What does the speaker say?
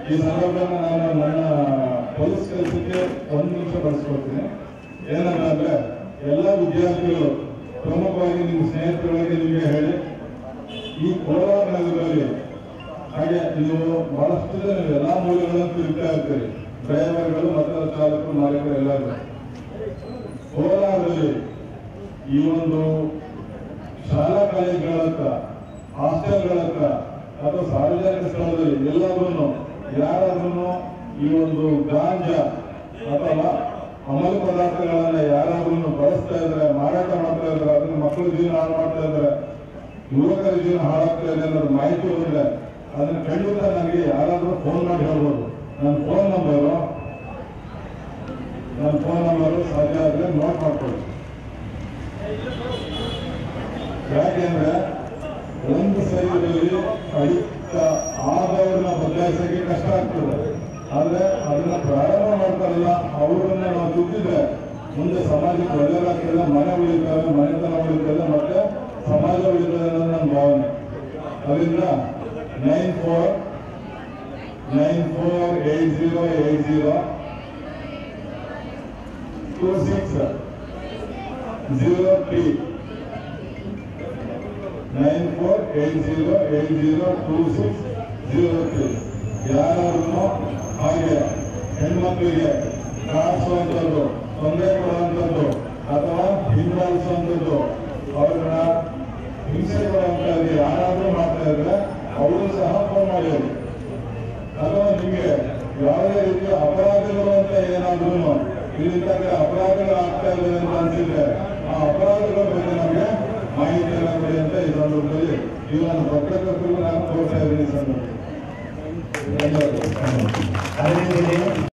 ಈ ಸಂದರ್ಭದಲ್ಲಿ ನಾನು ನನ್ನ ಪೊಲೀಸ್ ಕೆಲಸಕ್ಕೆ 1 ನಿಮಿಷ ಬಳಸ್ಕೊಳ್ತೀನಿ. ಏನಂದ್ರೆ ಎಲ್ಲ ವಿದ್ಯಾರ್ಥಿಗಳು ಪ್ರಮುಖವಾಗಿ ನಿಮ್ಮ ಸ್ನೇಹಿತರುಗಳಿಗೆ ನಿಮಗೆ ಹೇಳಿ, ಈ ಕೋಲಾರ ನಗರದಲ್ಲಿ ಹಾಗೆ ನೀವು ಬಹಳಷ್ಟು ಜನ ಎಲ್ಲಾ ಮೂಲೆಗಳನ್ನು ತಿರುಗ್ತಾ ಇರ್ತೀರಿ, ಡ್ರೈವರ್ಗಳು ಮತ್ತು ಚಾಲಕರು ಮಾಲೀಕರು ಎಲ್ಲರೂ. ಕೋಲಾರದಲ್ಲಿ ಈ ಒಂದು ಶಾಲಾ ಕಾಲೇಜುಗಳ ಹತ್ರ, ಹಾಸ್ಟೆಲ್ಗಳ ಹತ್ರ ಅಥವಾ ಸಾರ್ವಜನಿಕ ಸ್ಥಳದಲ್ಲಿ ಎಲ್ಲಾದ್ರೂ ಯಾರಾದ್ರೂ ಈ ಒಂದು ಗಾಂಜಾ ಅಥವಾ ಅಮಲು ಪದಾರ್ಥಗಳನ್ನ ಯಾರಾದ್ರೂ ಬಳಸ್ತಾ ಇದ್ರೆ, ಮಾರಾಟ ಮಾಡ್ತಾ ಇದ್ರೆ, ಅದನ್ನ ಮಕ್ಕಳ ಜೀವನ ಹಾಳು ಮಾಡ್ತಾ ಇದ್ರೆ, ಯುವಕರ ಜೀವನ ಹಾಳಾಗ್ತಾ ಇದೆ ಅನ್ನೋದು ಮಾಹಿತಿ ಬಂದ್ರೆ ಅದನ್ನ ಖಂಡಿತ ನನಗೆ ಯಾರಾದ್ರೂ ಫೋನ್ ಮಾಡಿ ಹೇಳ್ಬೋದು. ನನ್ನ ಫೋನ್ ನಂಬರು ಸಾಧ್ಯ ಆದ್ರೆ ನೋಟ್ ಮಾಡ್ಕೊಳ್ಳಿ. ಯಾಕೆಂದ್ರೆ ಒಂದು ಶರೀರದಲ್ಲಿ ಅಡಿಕ್ತ ಆದವ್ರನ್ನ ಬದಲಾಯಿಸಕ್ಕೆ ಕಷ್ಟ ಆಗ್ತದೆ. ಆದ್ರೆ ಅದನ್ನ ಪ್ರಾರಂಭ ಮಾಡ್ತಾರಲ್ಲ ಅವ್ರನ್ನ ನಾವು ದುಡ್ಡಿದ್ರೆ ಮುಂದೆ ಸಮಾಜಕ್ಕೆ ಒಳ್ಳೆಯದಾಗ್ತದೆ, ಮನೆ ಉಳಿತದೆ, ಮನೆತನ ಉಳಿತದೆ, ಮತ್ತೆ ಸಮಾಜ ಉಳಿತದೆ ಅನ್ನೋದು ನನ್ನ ಭಾವನೆ. ಅದರಿಂದ 9480802603 9480802603 ಯಾರಾದ್ರೂ ಹಾಗೆ ಹೆಣ್ಮಕ್ಳಿಗೆ ಕಾಡಿಸುವಂಥದ್ದು, ತೊಂದರೆ ಕೊಡುವಂಥದ್ದು ಅಥವಾ ಹಿಂಬಾಲಿಸುವಂಥದ್ದು, ಅವ್ರನ್ನ ಹಿಂಸೆ ಕೊಡುವಂಥದ್ದು ಯಾರಾದ್ರೂ ಮಾಡ್ತಾ ಇದ್ರೆ ಅವರು ಸಹ ಫೋನ್ ಮಾಡಿ. ಅಥವಾ ನಿಮಗೆ ಯಾವುದೇ ರೀತಿಯ ಅಪರಾಧಗಳು ಅಂತ ಏನಾದ್ರೂ ಇಲ್ಲಿಂದ ಅಪರಾಧಗಳು ಆಗ್ತಾ ಇದೆ ಅಂತ ಅನ್ಸಿದ್ರೆ ಆ ಅಪರಾಧಗಳ ಬಗ್ಗೆ ನಮಗೆ ಮಾಹಿತಿಯನ್ನು ಕೊಡಿ ಅಂತ ಈ ಸಂದರ್ಭದಲ್ಲಿ ಇವನ ಪತ್ರಕರ್ತರು ನಾನು ಕೋರ್ತಾ ಇದ್ದೀನಿ. ಧನ್ಯವಾದ.